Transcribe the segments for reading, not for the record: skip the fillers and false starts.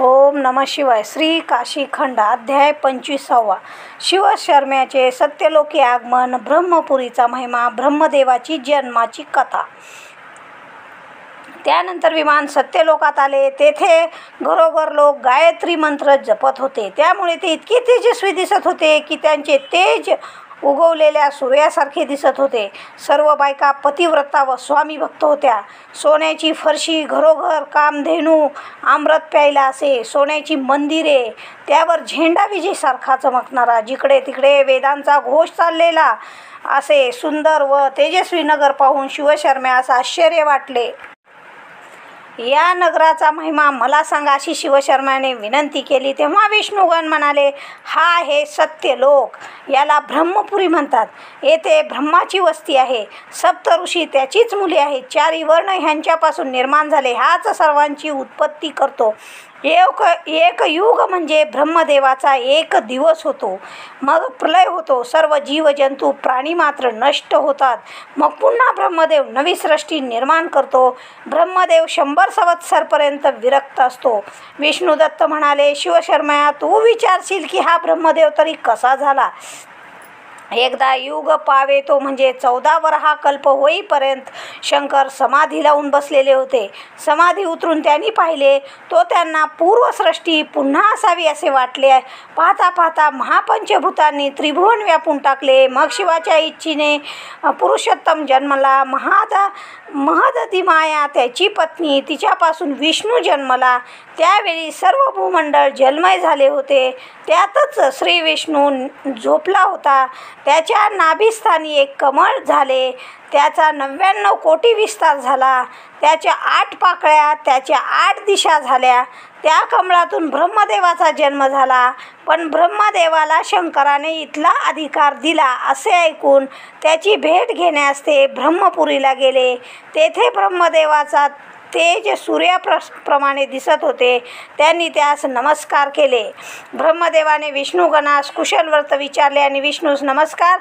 ओम नमः शिवाय. श्री काशीखंड अध्याय 25. शिवशर्म्याचे सत्यलोकी आगमन, ब्रह्मपुरीचा महिमा, ब्रह्मदेवाची जन्माची कथा. त्यानंतर विमान सत्यलोकात आले. तेथे घरोघर लोक गायत्री मंत्र जपत होते. त्यामुळे ते इतके तेजस्वी दिसत होते की त्यांचे तेज उगवलेल्या सूर्यासारखे दिसत होते. सर्व बायका पतिव्रता व स्वामी भक्त होत्या. सोन्याची फरशी, घरोघर कामधेनू अमृत प्यायला असे सोन्याची मंदिरे, त्यावर झेंडा विजेसारखा चमकणारा, जिकडे तिकडे वेदांचा घोष चाललेला असे सुंदर व तेजस्वी नगर पाहून शिवशर्म्यास आश्चर्य वाटले. या नगराचा महिमा मला सांगा, अशी शिवशर्म्याने विनंती केली. तेव्हा विष्णुगण म्हणाले, हा आहे सत्यलोक. याला ब्रह्मपुरी म्हणतात. येथे ब्रह्माची वस्ती आहे. सप्त ऋषी त्याचीच मुले आहेत. चारी वर्ण ह्यांच्यापासून निर्माण झाले. हाच सर्वांची उत्पत्ती करतो. एक युग म्हणजे ब्रह्मदेवाचा एक दिवस होतो. मग प्रलय होतो. सर्व जीवजंतू प्राणी मात्र नष्ट होतात. मग पुन्हा ब्रह्मदेव नवी सृष्टी निर्माण करतो. ब्रह्मदेव 100 संवत्सरपर्यंत विरक्त असतो. विष्णुदत्त म्हणाले, शिवशर्म्या, तू विचारशील की हा ब्रह्मदेव तरी कसा झाला? एकदा युग पावे तो म्हणजे 14 वराह कल्प होईपर्यंत शंकर समाधी लावून बसलेले होते. समाधी उतरून त्यांनी पाहिले तो त्यांना पूर्वसृष्टी पुन्हा असावी असे वाटले. पाहता पाहता महापंचभूतांनी त्रिभुवन व्यापून टाकले. मग शिवाच्या इच्छेने पुरुषोत्तम जन्मला. महदती माया त्याची पत्नी, तिच्यापासून विष्णू जन्मला. त्यावेळी सर्व भूमंडळ जलमय झाले होते. त्यातच श्री विष्णू झोपला होता. त्याच्या नाभिस्थानी एक कमळ झाले. त्याचा 99 कोटी विस्तार झाला. त्याच्या 8 पाकळ्या, त्याच्या 8 दिशा झाल्या. त्या कमळातून ब्रह्मदेवाचा जन्म झाला. पण ब्रह्मदेवाला शंकराने इथला अधिकार दिला असे ऐकून त्याची भेट घेण्यास ते ब्रह्मपुरीला गेले. तेथे ब्रह्मदेवाचा तेज सूर्याप्रमाणे दिसत होते. त्यांनी त्यास नमस्कार केले. ब्रह्मदेवाने विष्णुगणास कुशलव्रत विचारले आणि विष्णूस नमस्कार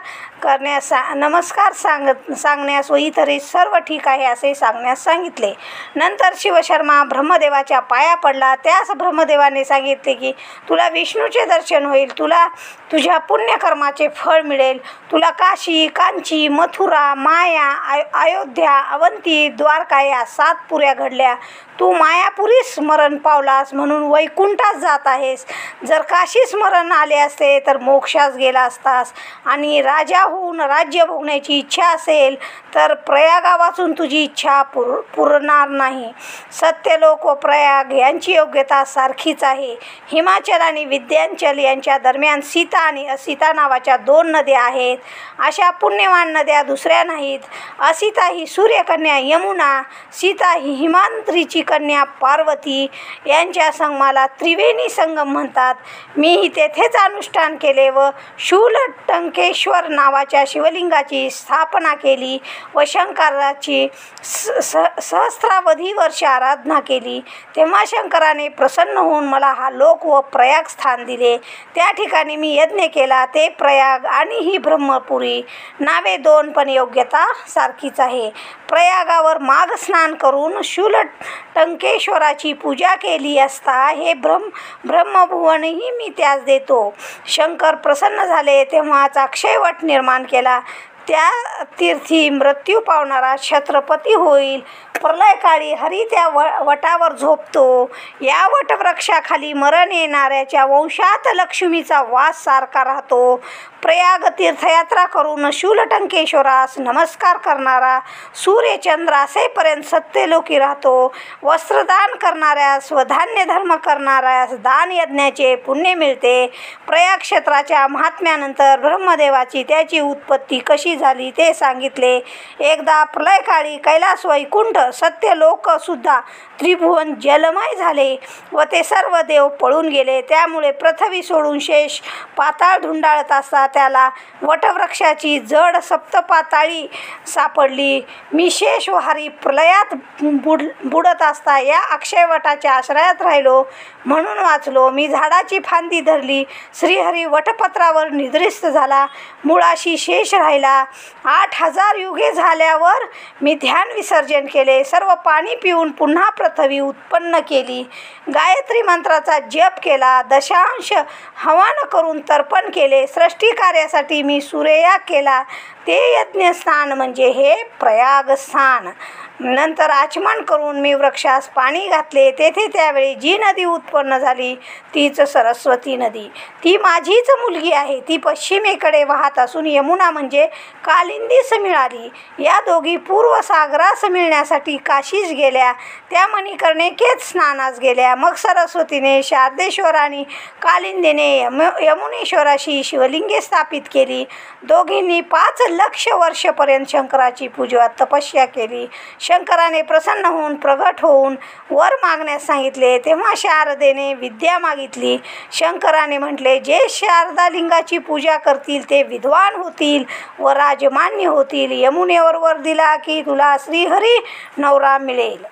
सांगण्यास व इतरही सर्व ठीक आहे असे सांगण्यास सांगितले. नंतर शिवशर्मा ब्रह्मदेवाच्या पाया पडला. त्यास ब्रह्मदेवाने सांगितले की तुला विष्णूचे दर्शन होईल. तुला तुझ्या पुण्यकर्माचे फळ मिळेल. तुला काशी, कांची, मथुरा, माया, अयोध्या, अवंती, द्वारका या 7 पुऱ्या घडल्या. तू मायापुरी स्मरण पावलास म्हणून वैकुंठास जात आहेस. जर काशी स्मरण आले असते तर मोक्षास गेला असतास. आणि राजा होऊन राज्य भोगण्याची इच्छा असेल तर प्रयागा वाचून तुझी इच्छा पुरणार नाही. सत्यलोक व प्रयाग यांची योग्यता सारखीच आहे. हिमाचल आणि विंध्याचल यांच्या दरम्यान सीता आणि असीता नावाच्या 2 नद्या आहेत. अशा पुण्यवान नद्या दुसऱ्या नाहीत. असीता ही सूर्यकन्या यमुना, सीता ही हिमाद्रीची कन्या पार्वती. यांच्या संगमाला त्रिवेणी संगम म्हणतात. मीही तेथेच अनुष्ठान केले व शूलटंकेश्वर नावाच्या शिवलिंगाची स्थापना केली व शंकराची सहस्रावधी वर्ष आराधना केली. तेव्हा शंकराने प्रसन्न होऊन मला हा लोक व प्रयाग स्थान दिले. त्या ठिकाणी मी यज्ञ केला. ते प्रयाग आणि ही ब्रह्मपुरी. नावे 2 पण योग्यता सारखीच आहे. प्रयागावर माघ स्नान करून शूलटंकेश्वराची पूजा केली असता हे ब्रह्मभुवनही मी त्यास देतो. शंकर प्रसन्न झाले तेव्हाच अक्षयवट निर्माण केला. त्या तीर्थी मृत्यू पावणारा छत्रपती होईल. प्रलयकाळी हरी त्या वटावर झोपतो. या वटवृक्षाखाली मरण येणाऱ्याच्या वंशात लक्ष्मीचा वास सारखा राहतो. प्रयाग तीर्थयात्रा करून शूलटंकेश्वरास नमस्कार करणारा सूर्यचंद्र असेपर्यंत सत्यलोकी राहतो. वस्त्रदान करणाऱ्यास व धान्य धर्म करणाऱ्यास दान यज्ञाचे पुण्य मिळते. प्रयाग क्षेत्राच्या महात्म्यानंतर ब्रह्मदेवाची त्याची उत्पत्ती कशी झाली ते सांगितले. एकदा प्रलयकाळी कैलास वैकुंठ सत्यलोक सुद्धा त्रिभुवन जलमय झाले व ते सर्व देव पळून गेले. त्यामुळे पृथ्वी सोडून शेष पाताळ धुंडाळत असतात. त्याला वटवृक्षाची जड सप्तपाताळी सापडली. मी शेषविहारी प्रलयात बुडत असता या अक्षयवटाच्या आश्रयात राहिलो म्हणून वाचलो. मी झाडाची फांदी धरली. श्रीहरी वटपत्रावर निद्रिस्त झाला. मुळाशी शेष राहिला. 8000 युगे झाल्यावर मी ध्यान विसर्जन केले. सर्व पाणी पिऊन पुन्हा पृथ्वी उत्पन्न केली. गायत्री मंत्राचा जप केला. दशांश हवन करून तर्पण केले. सृष्टी कार्यासाठी मी सूर्ययाग केला. ते यज्ञस्थान म्हणजे हे प्रयागस्थान. नंतर आचमन करून मी वृक्षास पाणी घातले. तेथे त्यावेळी जी नदी उत्पन्न झाली तीच सरस्वती नदी. ती माझीच मुलगी आहे. ती पश्चिमेकडे वाहत असून यमुना म्हणजे कालिंदीस मिळाली. या दोघी पूर्व सागरास मिळण्यासाठी काशीस गेल्या. त्या मणिकर्णिकेत स्नानास गेल्या. मग सरस्वतीने शारदेश्वर आणि कालिंदीने यमुनेश्वराशी शिवलिंगे स्थापित केली. दोघींनी 5 लक्ष वर्षपर्यंत शंकराची पूजा तपस्या केली. शंकराने प्रसन्न होऊन प्रगट होऊन वर मागण्यास सांगितले. तेव्हा शारदेने विद्या मागितली. शंकराने म्हटले, जे शारदालिंगाची पूजा करतील ते विद्वान होतील व राजमान्य होतील. यमुनेवर वर दिला की तुला श्रीहरी नवरा मिळेल.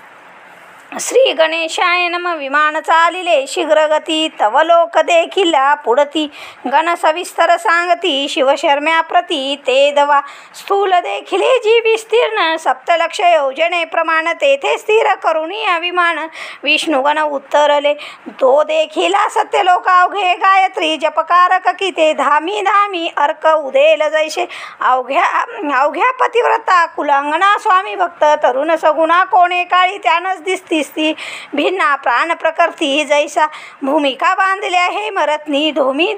श्री गणेशाय नम. विमान चालिले शीघ्रगती तव लोक देखिला पुढती. गण सविस्तर सांगती शिवशर्म्या प्रती. ते दवा स्थूल देखिले जी विस्तीर्ण 7 लक्ष योजने प्रमाण तेथे स्थिर करुणी अभिमान. विष्णुगण उत्तरले, तो देखिला सत्यलोक अवघे गायत्री जपकारक की ते धामी धामी अर्क उदेल जैसे. अवघ्या पतिव्रता कुलांगणा स्वामी भक्त तरुण सगुणा कोणे काळी त्यानच दिसती भिन्ना प्राण प्रकृती जैसा. भूमिका बांधल्या हे मरत्नी धोमी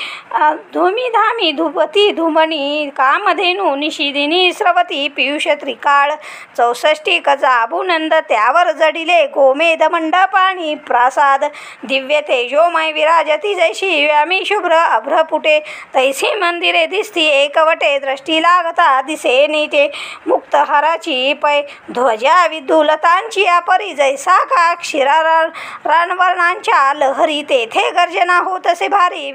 धामी धुपती धुमणी. कामधेनू निशिदिनी स्रवती पियुष त्रिकाळ. 64 कजा अभुनंद त्यावर जडिले गोमेद मंडप आणि प्रासाद. दिव्य तेजोमय विराजती जैशी व्यामी शुभ्र अभ्रपुटे. तैसी मंदिरे दिसती एकवटे दृष्टी लागता दिसे नीटे. मुक्तहाराची पै ध्वजा विद्युलतांची अपरी जैसा का क्षीरा रानवर्णांच्या लहरी. तेथे गर्जना होत असे भारी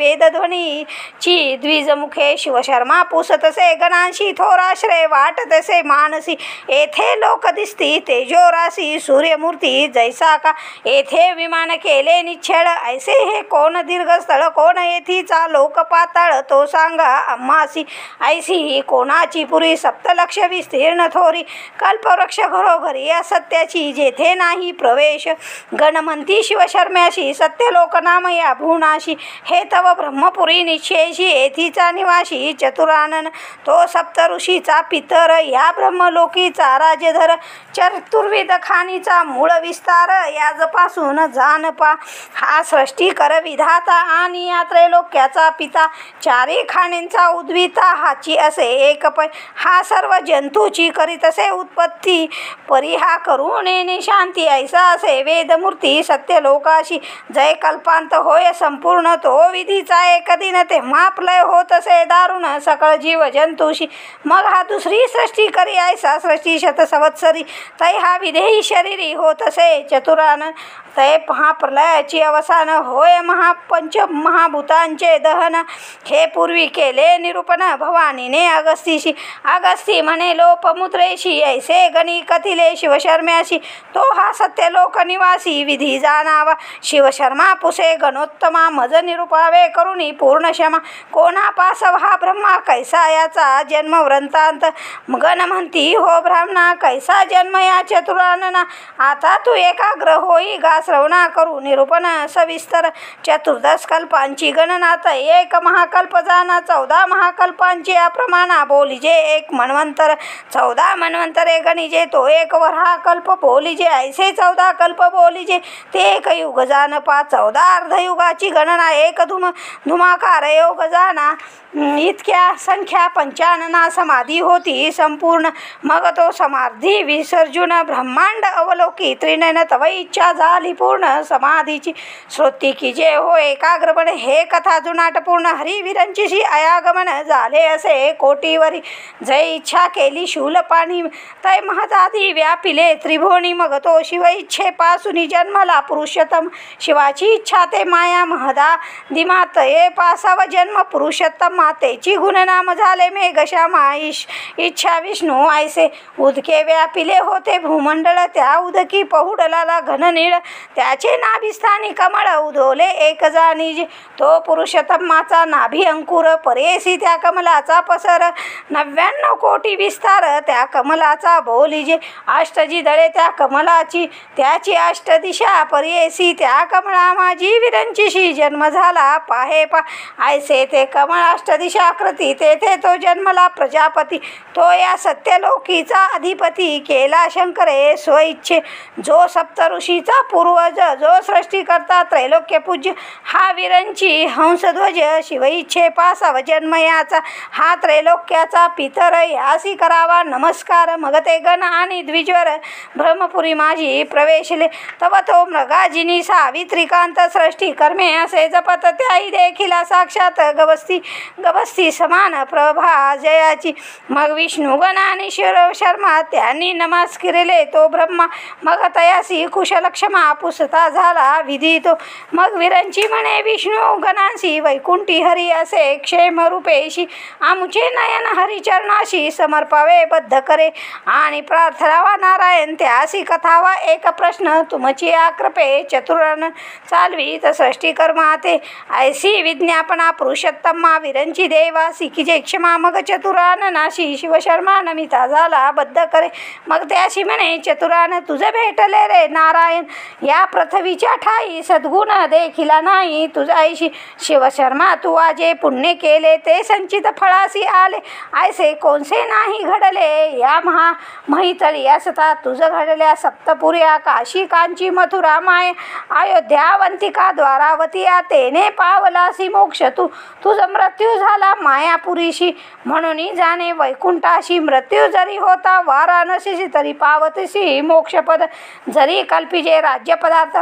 वेदध्वनीची द्विजमुखे. शिवशर्मा पुसत असे गणांशी थोराश्रय वाटत असे मानसी. येथे लोक दिसती तेजोरासी सूर्यमूर्ती जैसा का. येथे विमान केले निच्छळ ऐसे हे कोण दीर्घस्थळ. कोण येथीचा लोक पाताळ तो सांगा आम्हासी. ऐसी ही कोणाची पुरी 7 लक्ष विस्तीर्ण थोरी. कल्पवृक्ष घरोघरी या सत्याची जेथे नाही प्रवेश. गणमंती शिवशर्म्याशी सत्यलोक नाम या भुवनाशी. हे तव ब्रह्मपुरी निश्चयशी येथीचा निवासी. चतुरानन तो सप्तऋषीचा पितर या ब्रह्मलोकीचा राजधर. चतुर्विध खाणीचा मूळ विस्तार याजपासून जानपा. हा सृष्टीकर विधाता आणि या त्रैलोक्याचा पिता. 4 खाणींचा उद्विता हाची असे एक पै. हा सर्व जंतूची करीत असे उत्पत्ती परिहा करून येणे शांती. ऐसा असे वेदमूर्ती सत्यलोकाशी. जय कल्पांत होय संपूर्ण तो विधीचा एक दिन. तेव्हा प्रलय होत असे दारुण सकळ जीव जंतूशी. मग हा दुसरी सृष्टी करी ऐसा सृष्टी शतसवत्सरी. तै हा विधेयी शरीरी होत असे चतुरानन. तै महाप्रलयाची अवसान होय पंच महाभूतांचे दहन. हे पूर्वी केले निरूपण भवानीने अगस्तीशी. अगस्ती म्हणे लोपमुद्रेशी ऐसे गणी कथिले शिवशर्म्याशी. तो हा सत्यलोक निवासी विधी जाणावा. शिवशर्मा पुसे गणोत्तमा मज निरूपावे करुणी पूर्ण क्षमा. कोणा पासव हा ब्रह्मा कैसा याचा जन्म वृत्तांत. गण म्हणती हो ब्राह्मणा कैसा जन्म या चतुरानना. आता तू एकाग्र होई गा श्रवणा करू निरूपण सविस्तर. 14 कल्पांची गणना एक महाकल्प जाणा. 14 महाकल्पांची अप्रमाणा बोलिजे एक मन्वंतर. 14 मन्वंतरे गणिजे तो एक वराहकल्प बोलिजे. ऐसे 14 कल्प बोलिजे ते एक युग जानपा. 14 अर्धयुगाची गणना एक धुमाकार योग जाणा. इतक्या संख्या 95 समाधी होती संपूर्ण. मग तो समाधी विसर्जून ब्रह्मांड अवलोकी. त्रिनयन तव इच्छा झाली पूर्ण समाधीची. श्रोती की जे हो एकाग्रपणे हे कथा जुनाट पूर्ण. हरिवीरांची आयागमन झाले असे कोटीवरी. जय इच्छा केली शूलपाणी तै महदाधी व्यापिले त्रिभुवनी. मग तो शिव शिव इच्छेपासून जन्मला पुरुषोत्तम शिवाची इच्छा ते माया महदा दिमात ये पासावा जन्म पुरुषोत्तम मातेची गुणनाम झाले मेघश्यामा इच्छा विष्णू ऐसे उदके व्यापिले होते भूमंडळ त्या उदकी पहुडलाला घननीळ त्याचे नाभिस्थानी कमळ उधोले एक जाणी तो पुरुषोत्तमाचा नाभी अंकुर परेसी त्या कमलाचा पसर 99 कोटी विस्तार त्या कमलाचा बोलिजे अष्टजी दळे त्या कमलाची त्याची अष्टदिशा परेसी त्या कमळा माझी विरंचीशी जन्म झाला पाहे पा ऐसे ते कमळ अष्टदिशा कृती तेथे तो जन्मला प्रजापती तो या सत्यलोकीचा अधिपती केला शंकरे स्वइच्छे जो सप्त ऋषीचा पूर्वज जो सृष्टीकर्ता त्रैलोक्य पूज्य हा विरंची हंसध्वज शिव इच्छे पासाव जन्म याचा हा त्रैलोक्याचा पितर यासी करावा नमस्कार मग ते गण आणि द्विजवर ब्रह्मपुरी माझी प्रवेशले तव तो मृगाजिनी सावित्रिकांत सृष्टी कर्मे असे जपत त्याही देखिला साक्षात गवस्ती समान प्रभा जयाची मग विष्णू गण आणि शर्मा त्यांनी नमास केले तो ब्रह्मा मग तयासी कुशलक्षमा पुसता झाला विधी तो मग विरंची म्हणे विष्णू गणांसी वैकुंठी हरी असे क्षेम रूपेशी आमुचे नयन हरिचरणाशी समर्पावे बद्ध करे आणि प्रार्थनावा नारायण त्यासी कथावा एक प्रश्न तुमची आकृपे चतुरान चालवी सृष्टी कर्माते ऐसी विज्ञापना पुरुषोत्तमा विरंची देवासी की जे क्षमा मग चतुरान नाशी शिवशर्मा नमिता झाला बद्ध करे मग त्याशी म्हणे चतुरान तुझे भेटले रे नारायण या पृथ्वीच्या ठाई सद्गुण देखिला नाही तुझाईशी शिवशर्मा तू आजे पुण्य केले ते संचित फळासी आले ऐसे कोणसे नाही घडले या महितळी असता तुझ घडल्या सप्तपुर्या काशी कांची मथुरा माय अयोध्या अवंतिका द्वारावती या तेने पावलासी मोक्ष तुझ मृत्यू झाला मायापुरीशी म्हणून जाणे वैकुंठाशी मृत्यू जरी होता वाराणसीशी तरी पावतसी मोक्षपद जरी कल्पिजे राज्यपदार्थ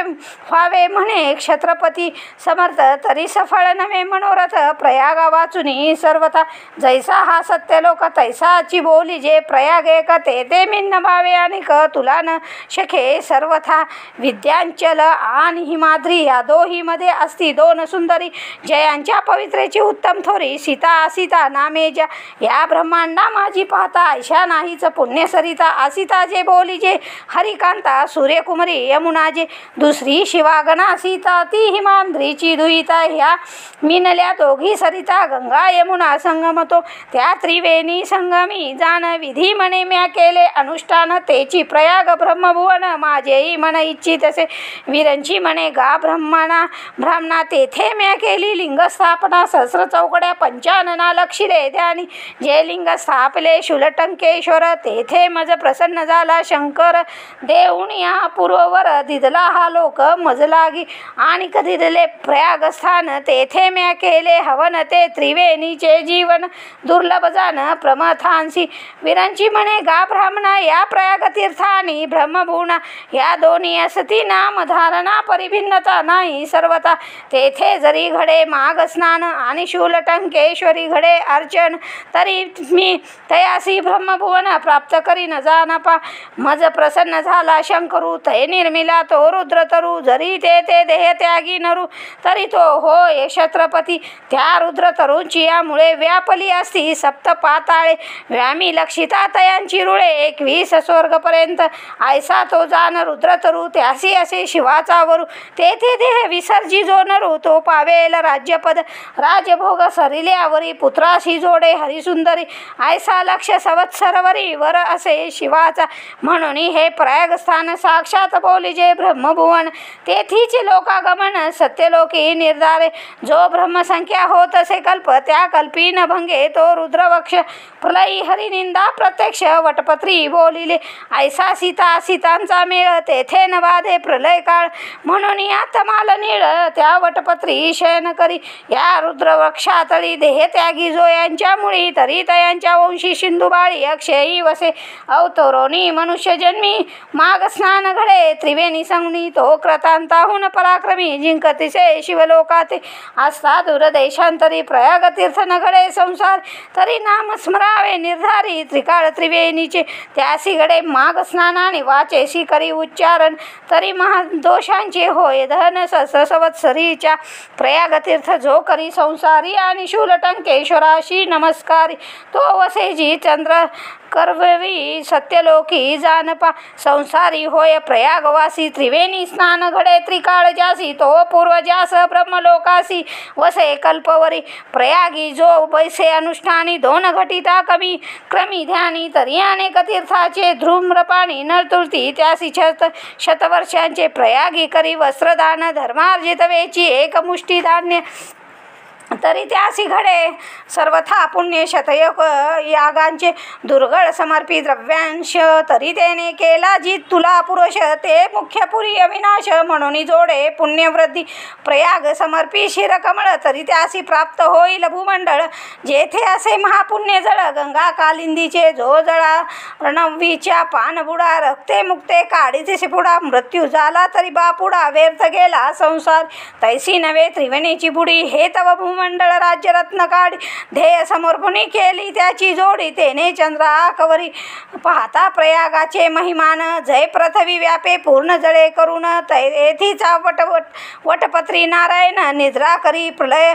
व्हावे म्हणे क्षत्रपती समर्थ तरी सफळ नव्हे मनोरथ प्रयागा वाचुनी सर्वथा जैसा हा सत्यलोक तैसाची बोली जे प्रयाग एक ते मिन्न भावे आणि तुला न शखे सर्वथा विद्यांचल आणि हिमाद्री या दोही मध्ये असती दोन सुंदरी जयांच्या पवित्रेची उत्तम थोरी सीता नामे ज्या या ब्रह्मांडा माझी पाहता ऐशा नाहीच पुण्य सरिता आसिता जे बोली जे हरिकांता सूर्यकुमारी यमुना जे दुसरी शिवागणा सीता ती हिमांद्रीची दुहिता ह्या मिनल्या दोघी सरिता गंगा यमुना संगमतो त्या त्रिवेणी संगमी जाण विधी म्हणे म्या केले अनुष्ठान तेची प्रयाग ब्रह्मभुवन माझेही मन इच्छितसे विरंची म्हणे गा ब्राह्मणा तेथे म्या केली लिंग स्थापना सहस्र चौकड्या पंचानना लक्षिले ध्यानी जे लिंग स्थापले शूलटंकेश्वर तेथे मज प्रसन्न झाला शंकर देऊन या पूर्ववर दिदला हा लोक मज लागी आणि कधी दिले प्रयागस्थान तेथे म्या केले हवन ते त्रिवेणीचे जीवन दुर्लभ जाण प्रमथांसी विरंची म्हणे गा ब्राह्मणा या प्रयाग तीर्थानी ब्रह्मभुवना या दोन्ही असती नामधारणा परिभिन्नता नाही सर्वता तेथे जरी घडे माघ स्नान आणि शूलटंकेश्वरी घडे अर्चन तरी मी तयासी ब्रह्मभुवन प्राप्त करी न जाणपा मज प्रसन्न झाला शंकरू तय निर्मिला तो रुद्र तरू जरी ते देह त्यागी नरू तरी तो होय छत्रपती त्या रुद्र तरूंची यामुळे व्यापली असती सप्त पाताळे व्यामी लक्षिता तयांची रुळे 21 स्वर्गपर्यंत ऐसा तो जाण रुद्र तरू त्यासी असे शिवाचा वरू तेथे देह विसर्जी जो नरू तो पावेल राज्यपद राजभोग सरिल्यावरी पुत्राशी जोडे हरिसुंदरी ऐसा लक्ष संवत्सरवरी वर असे शिवाचा म्हणून हे प्रयागस्थान साक्षात बोलिजे ब्रह्मभुवन तेथीचे लोकागमन सत्यलोकी निर्धारे जो ब्रह्मसंख्या होत असे कल्प त्या कल्पी न भंगे तो रुद्रवक्ष प्रलयी हरिनिंदा प्रत्यक्ष वटपत्री बोलिले ऐसा सीतांचा मेळ तेथे न बाधे प्रलय काळ म्हणून या तमाल नीळ त्या वटपत्री शयन करी या रुद्रवृक्षातळी देह त्यागी जो यांच्या मुळी तरी तयांच्या वंशी सिंधुबाळी अक्षयी वसे अवतरोनी मनुष्य जन्मी माघ स्नान घडे त्रिवेणी संगणी तो क्रतांताहून पराक्रमी जिंकतिसे शिवलोकाते आस्था दूरदेशांतरी प्रयाग तीर्थ न घडे संसार तरी नाम स्मरावे निर्धारी त्रिकाळ त्रिवेणीचे त्यासी घडे माघ स्नानाने वाचेसी करी उच्चारण तरी महादोषांचे होय धन सहस्रवत्सरीच्या प्रयाग तीर्थ जो करी संसारी आणि शूलटंकेश्वराशी नमस्कारी तो वसेजी चंद्र करवरी सत्यलोकी जानपा संसारी होय प्रयागवासी त्रिवेणी स्नान घडे त्रिकाळ जासी तो पूर्वजास ब्रह्मलोकासी वसे कल्पवरी प्रयागी जो बैसे अनुष्ठानी दोन घटिता कमी क्रमी ध्यानी तरी अनेक तीर्थाचे धूम्रपाणी नरतुलती त्यासी शतवर्षांचे प्रयागी करी वस्त्रदान धर्मार्जित वेची एक मुष्टी धान्य तरी त्यासी घडे सर्वथा पुण्य शतयोग यागांचे दुर्गळ समर्पी द्रव्यांश तरी त्याने केला जी तुला पुरुष ते मुख्य पुरी अविनाश म्हणून जोडे पुण्यवृद्धी प्रयाग समर्पी शिरकमळ तरी त्यासी प्राप्त होईल भूमंडळ जेथे असे महापुण्य जळ गंगा कालिंदीचे जो जळा रणवीच्या पानबुडा रक्ते मुक्ते काढीचे शिपुडा मृत्यू झाला तरी बापुडा व्यर्थ गेला संसार तैसी नव्हे त्रिवेणीची बुडी हे तव मंडळ राज्यरत्न काढी ध्येय समर्पणी केली त्याची जोडी तेने चंद्रा कवरी पाहता प्रयागाचे महिमान जय पृथ्वी व्यापे पूर्ण जळे करून येथीचा वटपत्री नारायण निद्रा करी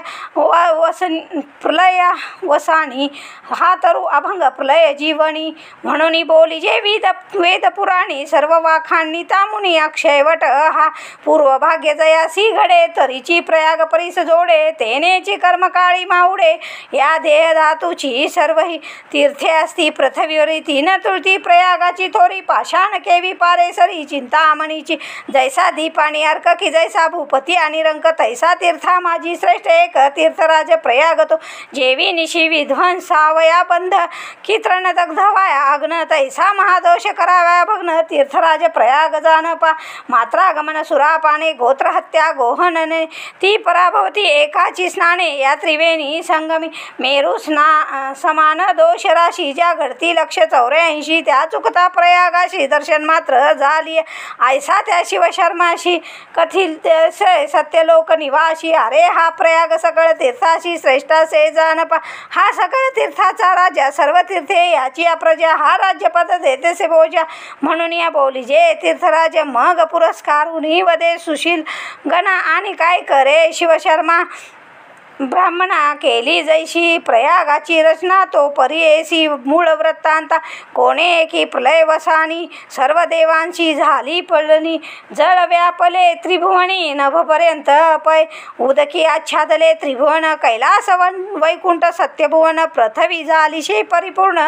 प्रलय वसाणी हा तरु अभंग प्रलय जीवनी म्हणून बोली जे वेद पुराणी सर्व वाखाणी तामुनी अक्षयवट हा पूर्व भाग्य जयासी घडे तरीची प्रयाग परीस जोडे तेनेची कर्मकाळी मावडे या देह धातूची सर्वही तीर्थे असती पृथ्वीवरी तीन तुळती प्रयागाची थोरी पाषाण केवी पारेसरी चिंतामणीची जैसा दीप आणि अर्क की जैसा भूपती आणि रंक तैसा तीर्था माझी श्रेष्ठ एक तीर्थराज प्रयाग तो जेवी निशी विध्वंसावया बंध की तृण दग्धवाया अग्न तैसा महादोष कराव्या भग्न तीर्थराज प्रयाग जानपा मात्रागमन सुरापाने गोत्रहत्या गोहनने ती पराभवती एकाची स्नाने या त्रिवेणी संगमी मेरू समान दोष राशी ज्या घडती 184 त्या चुकता प्रयागाशी दर्शन मात्र झाली ऐसा त्या शिवशर्माशी कथित सत्यलोक निवासी अरे हा प्रयाग सकळ तीर्थाशी श्रेष्ठ से जानपा हा सकळ तीर्थाचा राजा सर्व तीर्थे याची प्रजा हा राज्यपद देते से भोजा म्हणून या बोली जे तीर्थराज मग पुरस्कार उन्ही वदे सुशील गणा आणि काय करे शिवशर्मा ब्राह्मणा केली जैशी प्रयागाची रचना तो परियेसी मूळ वृत्तांता कोणे एकी प्रलय वसानी सर्व देवांची झाली पळणी जळ व्यापले त्रिभुवनी नभपर्यंत पै उदकी आच्छादले त्रिभुवन कैलास वैकुंठ सत्यभुवन पृथ्वी झालीशी परिपूर्ण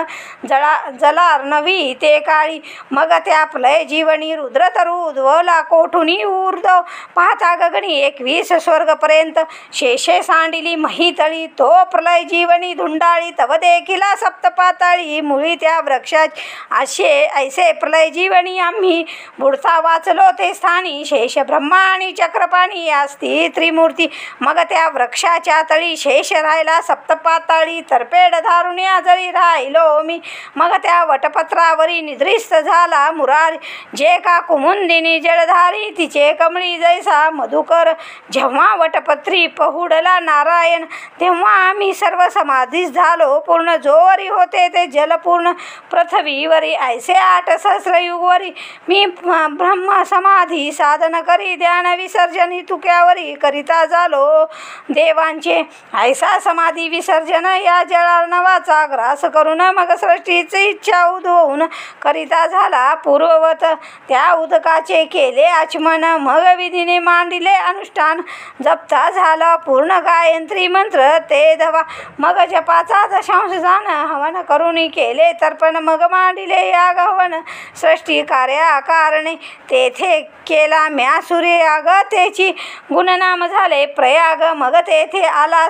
जलार्णवी ते काळी मग त्या प्रलय जीवनी रुद्रतरू उद्भवला कोठुनी ऊर्ध्व पाहता गगनी 21 स्वर्गपर्यंत शेषे सांडिली महितळी तो प्रलय जीवनी धुंडाळी तव देखिला सप्तपाताळी मुळी त्या वृक्षाची ऐसे प्रलय जीवनी आम्ही बुडता वाचलो ते स्थानी शेष ब्रह्मा आणि चक्रपाणी असती त्रिमूर्ती मग त्या वृक्षाच्या तळी शेष राहिला सप्तपाताळी तरपेड धारून आजरी राहिलो मी मग त्या वटपत्रावरी निद्रिस्त झाला मुरारी जे का कुमुंदिनी जलधारी तिचे कमळी जैसा मधुकर जेव्हा वटपत्री पहुडला नारायण तेव्हा आम्ही सर्व समाधीस झालो पूर्ण जोवरी होते ते जलपूर्ण पृथ्वीवरी ऐसे 8 सहस्रयुगवरी मी ब्रह्म समाधी साधन करी ध्यान विसर्जनी तुक्यावरी करिता झालो देवांचे ऐसा समाधी विसर्जन या जलार्णवाचा ग्रास करून मग सृष्टीची इच्छा उद्भवून करिता झाला पूर्ववत त्या उदकाचे केले आचमन मग विधीने मांडिले अनुष्ठान जपता झाला पूर्ण गायत्री मंत्र ते धवा मग जपाचा दशांश जाण हवन करून केले तर्पण मग मांडिले याग हवन सृष्टी कार्या कारणे तेथे केला म्या सूर्य याग तेची गुणनाम झाले प्रयाग मग तेथे आला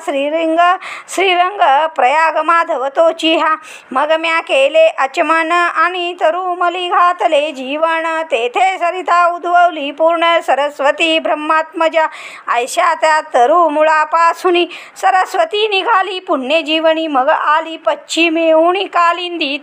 श्रीरंग प्रयाग माधव तोची हा मग म्या केले अचमन आणि तरुमली घातले जीवन तेथे सरिता उद्भवली पूर्ण सरस्वती ब्रह्मात्मजा ऐशा त्या तरुमुळापासून पासूनी सरस्वती निघाली पुण्यजीवनी, मग आली पश्चिमेऊनी कालिंदी.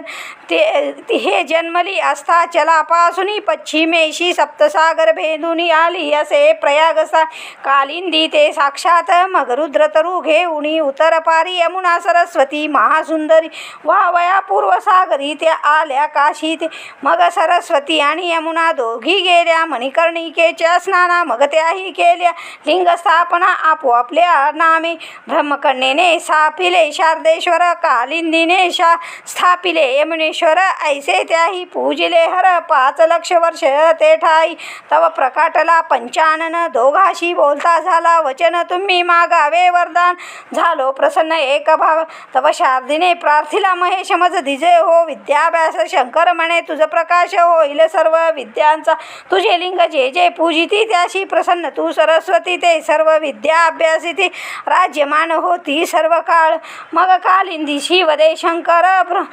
हे जन्मली असता चलापासूनी पश्चिमेशी सप्तसागर भेदून आली असे प्रयागसा कालिंदी. ते साक्षात मग रुद्रतरू घेऊनी उत्तर पारी यमुना सरस्वती महासुंदरी वाहवया पूर्वसागरी. त्या आल्या काशीत मग सरस्वती आणि यमुना दोघी गेल्या मणिकर्णिकेच्या स्नाना, मग त्याही केल्या लिंग स्थापना आपोआपल्या नामे. ब्रह्मकन्येने स्थापिले शारदेश्वर, कालिंदीने स्थापिले यमुनेश्वर. ऐसे त्याही पूजिले हर 5 लक्ष वर्ष ते ठाई. तव प्रकाटला पंचानन दोघाशी बोलता झाला वचन, तुम्ही मागावे वरदान झालो प्रसन्न एक भाव. तव शारदीने प्रार्थिला महेश मज दिजे हो विद्याभ्यास. शंकर म्हणे तुझ प्रकाश होईल सर्व विद्यांचा, तुझे लिंग जे जे पूजिती त्याशी प्रसन्न तू सरस्वती. ते सर्व विद्या अभ्यासिती राज्यमान होती सर्व काळ. मग कालिंदीशी वदे शंकर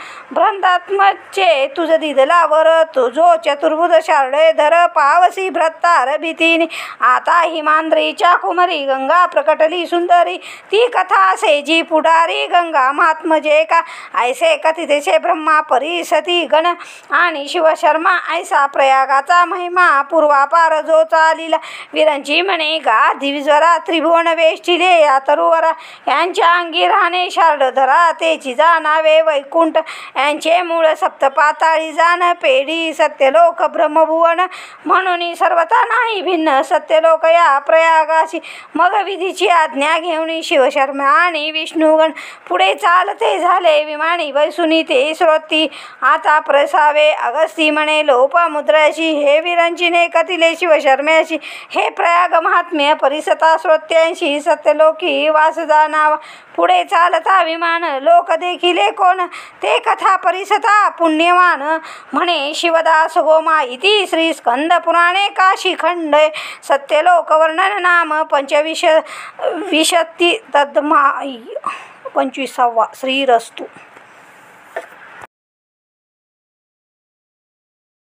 भ्रंदात्मचे तुझ दिदला वर. तुझो चतुर्भुज शारदेधर पावसी भ्रतार भीतीने. आता हिमांद्रीच्या कुमारी गंगा प्रकटली सुंदरी. ती कथा सेजी पुढारी गंगा महात्मजे का. ऐसे कथितेचे ब्रह्मा परिसती गण आणि शिवशर्मा. ऐसा प्रयागाचा महिमा पूर्वापार जो चालिला. विरंची म्हणे गा दिविजरा त्रिभुवन वेष्टिले या तरुवरा. यांच्या अंगी राहणे शारदधरा तेची जाणावे वैकुंठ. यांचे मूळ सप्तपाताळी जाण पेढी सत्यलोक ब्रह्मभुवन. म्हणून सर्वथा नाही भिन्न सत्यलोक या प्रयागाशी. मग विधीची आज्ञा घेऊन शिवशर्मा आणि विष्णुगण पुढे चालते झाले विमानी बैसुनी ते श्रोती. आता प्रसावे अगस्ती म्हणे लोपमुद्राशी. हे विरंचीने कथिले शिवशर्म्याशी. हे प्रयाग महात्म्य परिसता श्रोत्यांशी. सत्यलोकी वास जाणावा पुढे चालता विमान. लोक देखिले कोण ते कथा परिसता पुण्यवान. म्हणे शिवदास गोमा इति श्री स्कंद पुराणे काशी खंडे. सत्यलोक वर्णन नाम 25 तद्मा 25 श्रीरस्तु.